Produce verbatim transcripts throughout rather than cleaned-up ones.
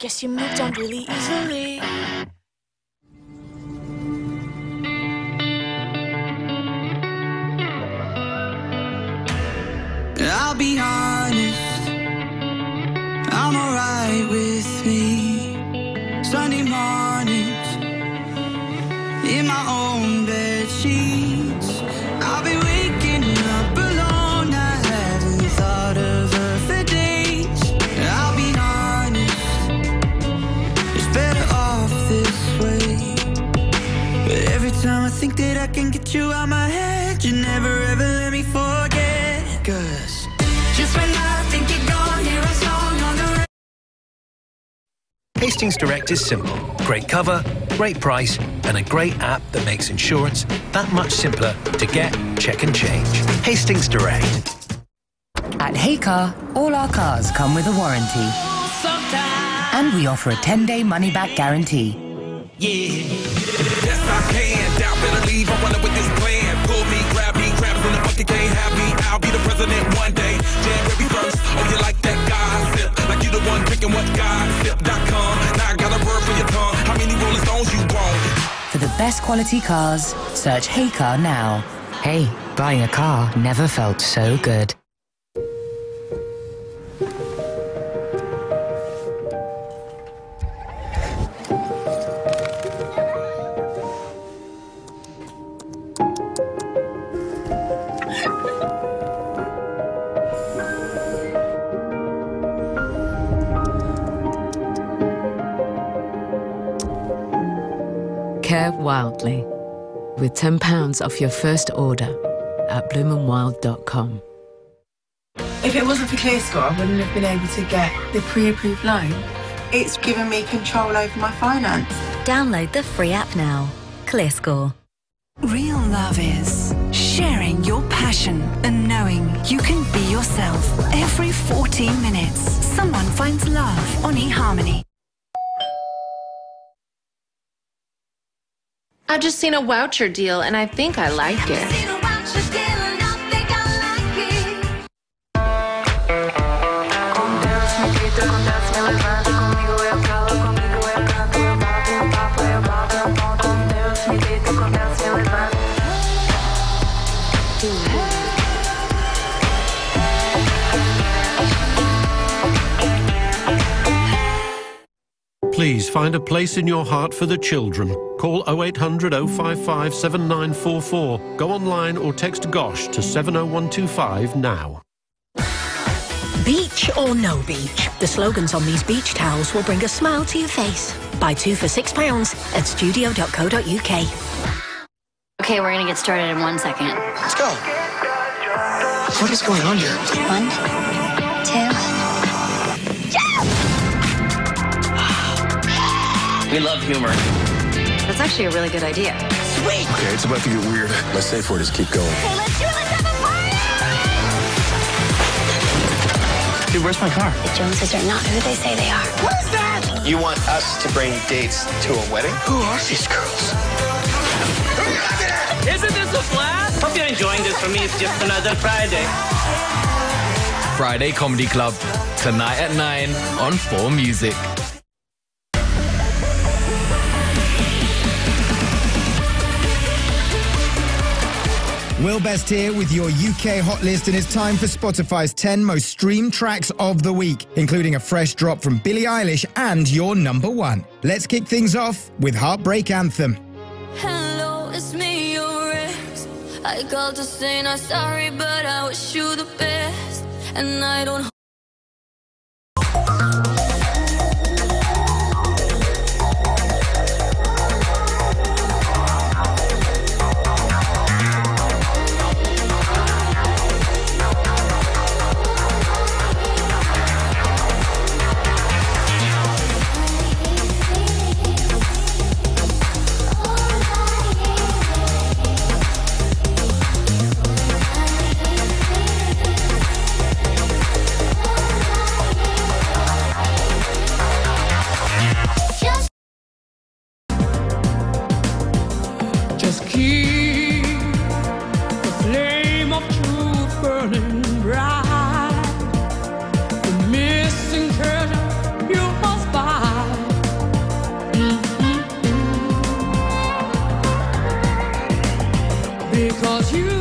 Guess you moved on really easily. I'll be honest, I'm alright with me. Sunday mornings, in my own bed sheets, I'll be waking up alone. I haven't thought of her for days. I'll be honest, it's better off this way. But every time I think that I can get you out my head, you never ever let me forget. Cause just when I think you're gone, hear a song on the radio. Hastings Direct is simple. Great cover, great price, and a great app that makes insurance that much simpler to get, check and change. Hastings Direct. At Heycar, all our cars come with a warranty. And we offer a ten-day money-back guarantee. Yeah. Yes, I can. Doubt better leave. I run with this plan. Pull me, grab me, grab from the bucket, can't have me. I'll be the president one day. January first. Oh, you like that gossip? Like you the one drinking what gossip dot com. Now I got a word for your tongue. How many Rolling Stones you want? For the best quality cars, search Heycar now. Hey, buying a car never felt so good. Care wildly with ten pounds off your first order at bloom and wild dot com. If it wasn't for ClearScore, I wouldn't have been able to get the pre-approved loan. It's given me control over my finance. Download the free app now. ClearScore. Real love is sharing your passion and knowing you can be yourself. Every fourteen minutes, someone finds love on eHarmony. I've just seen a voucher deal and I think I like it. Please find a place in your heart for the children. Call oh eight hundred, oh five five, seven nine four four. Go online or text GOSH to seven oh one two five now. Beach or no beach, the slogans on these beach towels will bring a smile to your face. Buy two for six pounds at studio dot co dot uk. Okay, we're gonna get started in one second. Let's go. What is going on here? One, two. We love humor. That's actually a really good idea. Sweet! Okay, it's about to get weird. My safe word is keep going. Okay, let's do it. Let's have a party! Dude, where's my car? The Joneses are not who they say they are. What is that? You want us to bring dates to a wedding? Who are these girls? Isn't this a blast? Hope you're enjoying this. For me, it's just another Friday. Friday Comedy Club. Tonight at nine on four Music. Will Best here with your U K Hot List, and it's time for Spotify's ten most streamed tracks of the week, including a fresh drop from Billie Eilish and your number one. Let's kick things off with Heartbreak Anthem. Hello, it's me, your ex. I called to say not sorry, but I wish you the best. And I don't Because you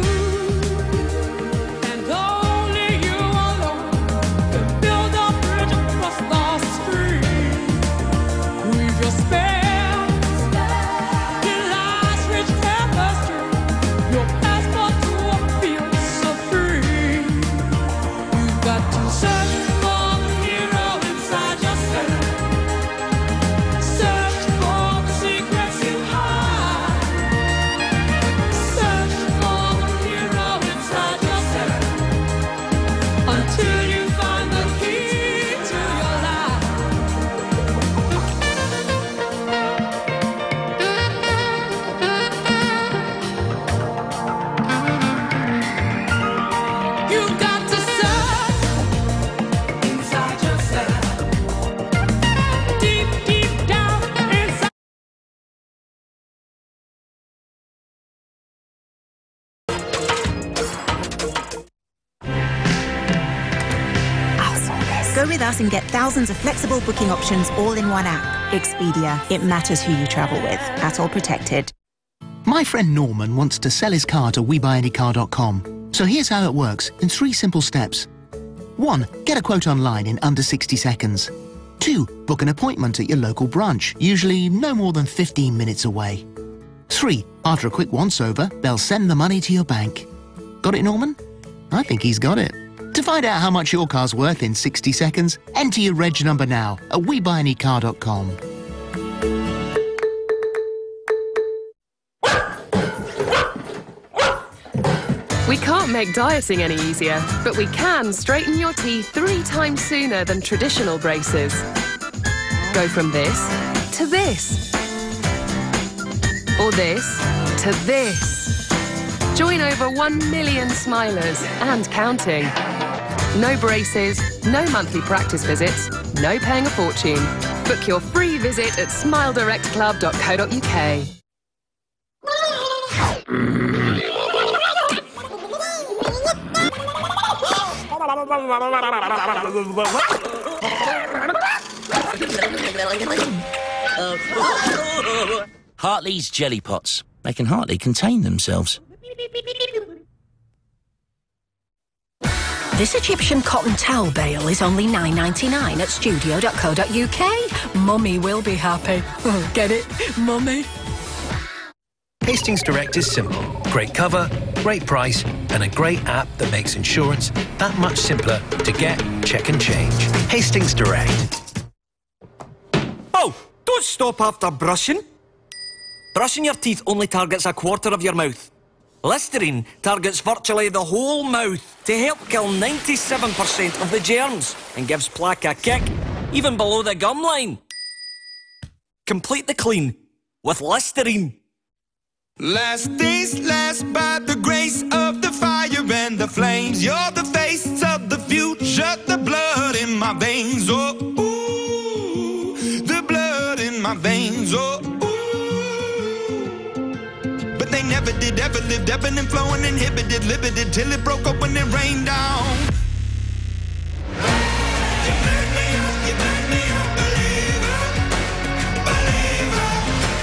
and only you alone can build a bridge across the stream. Weave your spells in life's rich tapestry, your passport to a field so free. You've got to search for the hero inside yourself. Search for the secrets you hide. Search for the hero inside yourself until you find the key to your life. You've got to search inside yourself. Deep, deep down inside. Go with us and get thousands of flexible booking options all in one app. Expedia. It matters who you travel with. At all protected. My friend Norman wants to sell his car to we buy any car dot com. So here's how it works in three simple steps. One, get a quote online in under sixty seconds. Two, book an appointment at your local branch, usually no more than fifteen minutes away. Three, after a quick once-over, they'll send the money to your bank. Got it, Norman? I think he's got it. To find out how much your car's worth in sixty seconds, enter your reg number now at we buy any car dot com. We can't make dieting any easier, but we can straighten your teeth three times sooner than traditional braces. Go from this to this. Or this to this. Join over one million smilers and counting. No braces, no monthly practice visits, no paying a fortune. Book your free visit at smile direct club dot co dot U K. Hartley's Jelly Pots. They can hardly contain themselves. This Egyptian cotton towel bale is only nine ninety-nine at studio dot co dot U K. Mummy will be happy. Get it? Mummy. Hastings Direct is simple. Great cover, great price, and a great app that makes insurance that much simpler to get, check and change. Hastings Direct. Oh, don't stop after brushing. Brushing your teeth only targets a quarter of your mouth. Listerine targets virtually the whole mouth to help kill ninety-seven percent of the germs and gives plaque a kick, even below the gum line. Complete the clean with Listerine. Last days last by the grace of the fire and the flames. You're the face of the future, the blood in my veins. Oh, ooh, the blood in my veins. Oh, ooh. But they never did, ever lived, ebbing and flowing, inhibited, limited, till it broke up when it rained down. You made me up, you made me a believer, believer.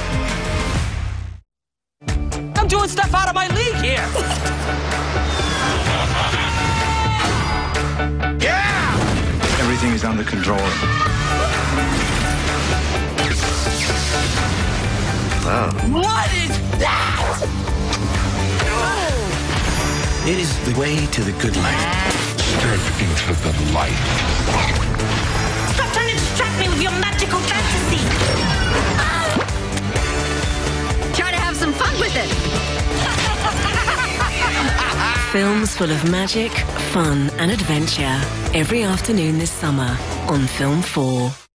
I'm doing stuff out of my league here. Yeah! Everything is under control. Wow. What is that? It is the way to the good life. Step into the light. Stop trying to distract me with your magical fantasy. Try to have some fun with it. Films full of magic, fun and adventure every afternoon this summer on Film four.